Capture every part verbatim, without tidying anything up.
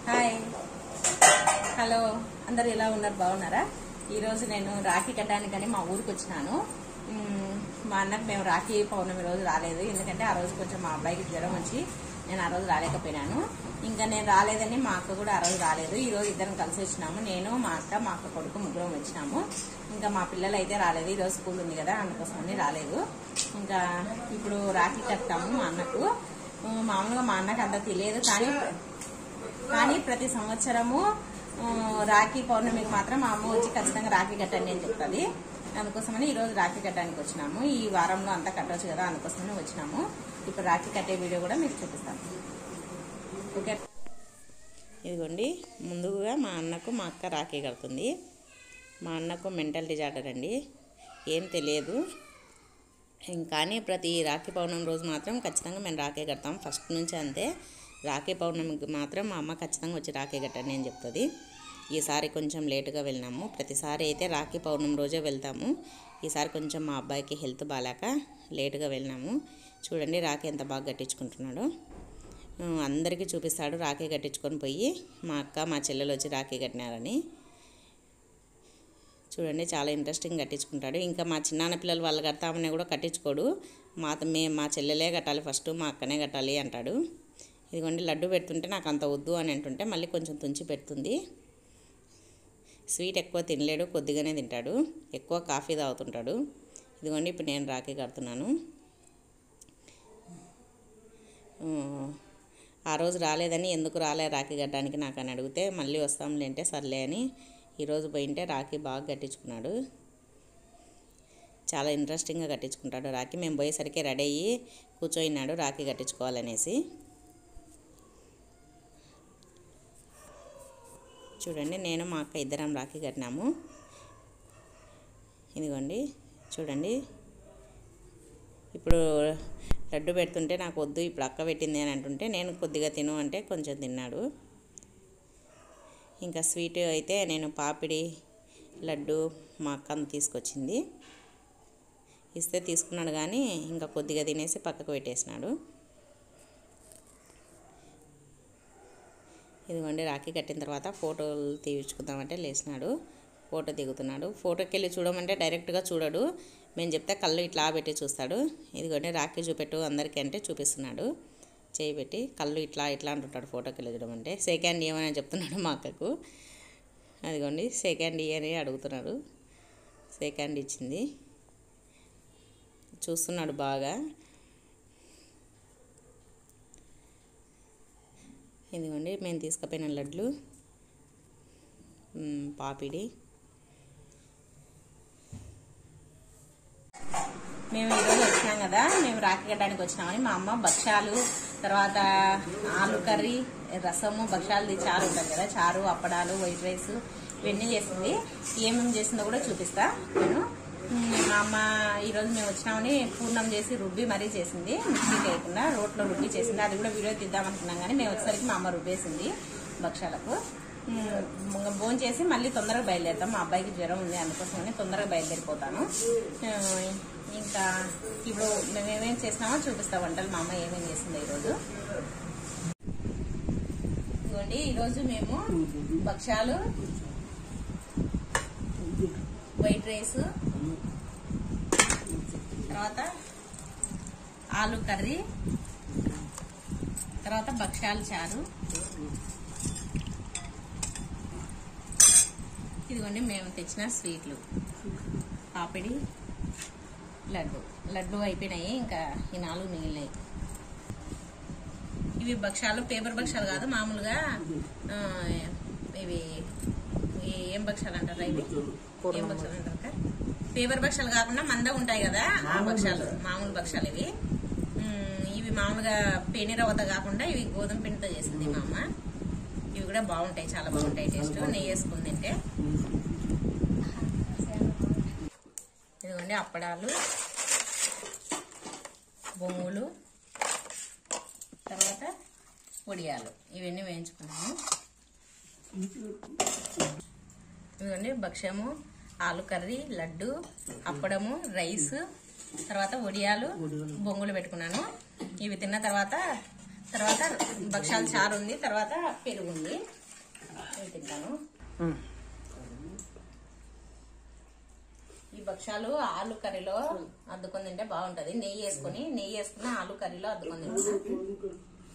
Hi hello అందరు ఎలా ఉన్నారు బాగున్నారా? ఈరోజు నేను రాఖీ కట్టడానికని మా ఊరికి వచ్చినాను. మా అన్నకు మేము రాఖీ పౌర్ణమి రోజు రాలేదు, ఎందుకంటే ఆ రోజు కొంచెం మా అబ్బాయికి జ్వరం వచ్చి నేను ఆ రోజు రాలేకపోయినాను. ఇంకా నేను రాలేదని మా అక్క కూడా ఆ రోజు రాలేదు. ఈ రోజు ఇద్దరం కలిసి వచ్చినాము. నేను మా అక్క మా అక్క కొడుకు ముగ్గురం వచ్చినాము. ఇంకా మా పిల్లలు అయితే రాలేదు, ఈరోజు స్కూల్ ఉంది కదా అందుకోసమని రాలేదు. ఇంకా ఇప్పుడు రాఖీ కట్టాము మా అన్నకు. మామూలుగా మా అన్నకు అంత తెలియదు, కానీ కానీ ప్రతి సంవత్సరము రాఖీ పౌర్ణమికి మాత్రం మా అమ్మ వచ్చి ఖచ్చితంగా రాఖీ కట్టండి అని చెప్తుంది. అందుకోసమని ఈరోజు రాఖీ కట్టడానికి వచ్చినాము. ఈ వారంలో అంతా కట్టవచ్చు కదా, అందుకోసమని వచ్చినాము. ఇప్పుడు రాఖీ కట్టే వీడియో కూడా మీకు చూపిస్తాను. ఓకే, ఇదిగోండి ముందుగా మా అన్నకు మా అక్క రాఖీ కడుతుంది. మా అన్నకు మెంటల్ డిజార్డర్ అండి, ఏం తెలియదు. కానీ ప్రతి రాఖీ పౌర్ణమి రోజు మాత్రం ఖచ్చితంగా మేము రాఖీ కడతాం. ఫస్ట్ నుంచి అంతే, రాఖీ పౌర్ణమికి మాత్రం మా అమ్మ ఖచ్చితంగా వచ్చి రాఖీ కట్టండి అని చెప్తుంది. ఈసారి కొంచెం లేటుగా వెళ్ళినాము. ప్రతిసారి అయితే రాఖీ పౌర్ణమి రోజే వెళ్తాము. ఈసారి కొంచెం మా అబ్బాయికి హెల్త్ బాగాలేక లేటుగా వెళ్ళినాము. చూడండి రాఖీ ఎంత బాగా కట్టించుకుంటున్నాడు. అందరికీ చూపిస్తాడు రాఖీ కట్టించుకొని పోయి. మా అక్క మా చెల్లెలు వచ్చి రాఖీ కట్టినారని చూడండి, చాలా ఇంట్రెస్టింగ్ కట్టించుకుంటాడు. ఇంకా మా చిన్నాన్న పిల్లలు వాళ్ళు కడతామని కూడా కట్టించుకోడు. మా మే మా చెల్లెలే కట్టాలి ఫస్ట్, మా అక్కనే కట్టాలి అంటాడు. ఇదిగోండి లడ్డు పెడుతుంటే నాకు అంత వద్దు అని అంటుంటే మళ్ళీ కొంచెం తుంచి పెడుతుంది. స్వీట్ ఎక్కువ తినలేడు, కొద్దిగానే తింటాడు. ఎక్కువ కాఫీ తాగుతుంటాడు. ఇదిగోండి ఇప్పుడు నేను రాఖీ కడుతున్నాను. ఆ రోజు రాలేదని ఎందుకు రాలే రాఖీ కట్టడానికి నాకు అని అడిగితే మళ్ళీ వస్తాంలే అంటే సర్లే అని ఈరోజు పోయింటే రాఖీ బాగా కట్టించుకున్నాడు. చాలా ఇంట్రెస్టింగ్గా కట్టించుకుంటాడు రాఖీ. మేము పోయేసరికి రెడీ అయ్యి కూర్చోయినాడు రాఖీ కట్టించుకోవాలనేసి. చూడండి నేను మా అక్క ఇద్దరం రాఖీ కట్టినాము. ఇదిగోండి చూడండి, ఇప్పుడు లడ్డు పెడుతుంటే నాకు వద్దు ఇప్పుడు అక్క పెట్టింది అని అంటుంటే నేను కొద్దిగా తిను అంటే కొంచెం తిన్నాడు. ఇంకా స్వీట్ అయితే నేను పాపిడి లడ్డు మా అక్కను తీసుకొచ్చింది, ఇస్తే తీసుకున్నాడు. కానీ ఇంకా కొద్దిగా తినేసి పక్కకు పెట్టేసినాడు. ఇదిగోండి రాఖీ కట్టిన తర్వాత ఫోటోలు తీయించుకుందామంటే లేచినాడు, ఫోటో దిగుతున్నాడు. ఫోటోకి వెళ్ళి చూడమంటే డైరెక్ట్గా చూడడు, మేము చెప్తే కళ్ళు ఇట్లా పెట్టి చూస్తాడు. ఇదిగోండి రాఖీ చూపెట్టు అందరికీ అంటే చూపిస్తున్నాడు, చేయి పెట్టి కళ్ళు ఇట్లా ఇట్లా అంటుంటాడు ఫోటోకి వెళ్ళి చూడమంటే. సెకండ్ ఇయమని చెప్తున్నాడు మా అక్కకు. అదిగోండి సెకండ్ ఇయర్ అడుగుతున్నాడు, సెకండ్ ఇచ్చింది. చూస్తున్నాడు బాగా. ఇదిగోండి మేము తీసుకుపోయిన లడ్లు పాపిడి. మేము ఈరోజు వచ్చినాం కదా, మేము రాఖీ కట్టడానికి వచ్చినామని మా అమ్మ భక్ష్యాలు, తర్వాత ఆలు కర్రీ, రసము, భక్ష్యాలు చారు ఉంటుంది కదా, చారు, అప్పడాలు, వైట్ రైస్ ఇవన్నీ చేసింది. ఏమేమి చేసిందో కూడా చూపిస్తా నేను. మా అమ్మ ఈరోజు మేము వచ్చినామని పూర్ణం చేసి రుబ్బి మరీ చేసింది, మిక్సీ లేకుండా రోట్లో రుబ్బి చేసింది. అది కూడా వీడియో తీద్దామనుకున్నాం కానీ మేము వచ్చేసరికి మా అమ్మ రుబ్బేసింది భక్ష్యాలకు. భోజనం చేసి మళ్ళీ తొందరగా బయలుదేరుతాం. మా అబ్బాయికి జ్వరం ఉంది, అందుకోసమని తొందరగా బయలుదేరిపోతాను. ఇంకా ఇప్పుడు మేము ఏమేమి చేసినామో చూపిస్తాం వంటలు, మా అమ్మ ఏమేమి చేసిందో ఈరోజు. ఇదిగోండి ఈరోజు మేము భక్ష్యాలు, వైట్ రైస్, తర్వాత ఆలు కర్రీ, తర్వాత భక్ష్యాలు చారు. ఇదిగోండి మేము తెచ్చిన స్వీట్లు, పాపిడి, లడ్డు. లడ్డు అయిపోయినాయి, ఇంకా ఈ నాలుగు మిగిలినాయి. ఇవి భక్ష్యాలు, పేపర్ భక్ష్యాలు కాదు, మామూలుగా ఇవి ఏం భక్ష్యాలు అంటారా? ఇవి ఏం భక్ష్యాలు అంటారు? పేపర్ భక్ష్యాలు కాకుండా మంద ఉంటాయి కదా, ఆ భక్ష్యాలు, మామూలు భక్ష్యాలు ఇవి. ఇవి మామూలుగా పేనిరవత కాకుండా ఇవి గోధుమ పిండితో చేసింది మా అమ్మ. ఇవి కూడా బాగుంటాయి, చాలా బాగుంటాయి టేస్ట్, నెయ్యి వేసుకుని తింటే. ఇదిగోండి అప్పడాలు, బొంగులు, తర్వాత వడియాలు, ఇవన్నీ వేయించుకున్నాము. ఇదిగోండి భక్ష్యము, ఆలు కర్రీ, లడ్డు, అప్పడము, రైస్, తర్వాత వడియాలు, బొంగులు పెట్టుకున్నాను. ఇవి తిన్న తర్వాత తర్వాత భక్షాల చారు ఉంది, తర్వాత పెరుగు ఉంది, నేను తింటాను. ఈ భక్షాలు ఆలు కర్రీలో అద్దుకొని తింటే బాగుంటది. నెయ్యి వేసుకుని నెయ్యి వేసుకుని ఆలు కర్రీలో అద్దుకొని తింటాను.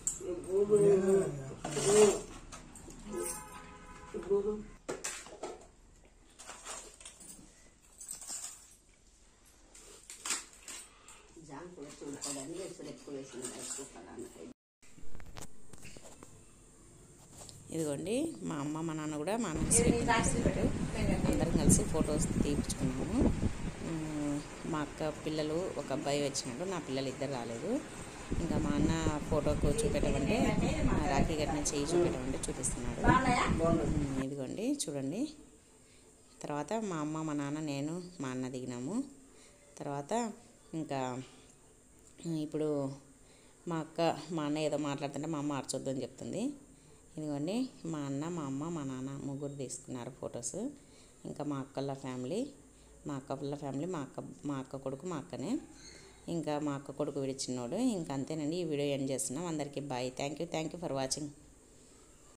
ఇదిగోండి మా అమ్మ మా నాన్న కూడా మా అన్న అందరం కలిసి ఫొటోస్ తీపించుకున్నాము. మా అక్క పిల్లలు ఒక అబ్బాయి వచ్చినాడు, నా పిల్లలు ఇద్దరు రాలేదు. ఇంకా మా అన్న ఫోటోకు చూపెట్టమంటే రాఖీ కట్టిన చెయ్యి చూపెట్టమంటే చూపిస్తున్నాడు. ఇదిగోండి చూడండి. తర్వాత మా అమ్మ మా నాన్న నేను మా అన్న దిగినాము. తర్వాత ఇంకా ఇప్పుడు మా అక్క మా అన్న ఏదో మాట్లాడుతుంటే మా అమ్మ అరచొద్దు అని చెప్తుంది. ఇదిగోండి మా అన్న మా అమ్మ మా నాన్న ముగ్గురు తీసుకున్నారు ఫొటోస్. ఇంకా మా అక్కల ఫ్యామిలీ మా అక్క పిల్ల ఫ్యామిలీ మా అక్క మా అక్క కొడుకు మా అక్కనే. ఇంకా మా అక్క కొడుకు విడిచినోడు. ఇంకా అంతేనండి, ఈ వీడియో ఎండ్ చేస్తున్నాం. అందరికీ bye. Thank you thank you for watching.